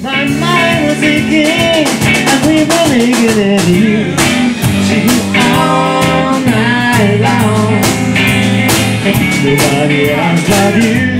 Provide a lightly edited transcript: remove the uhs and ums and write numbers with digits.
My mind was aching, and we were looking at you all night long. Nobody else but you.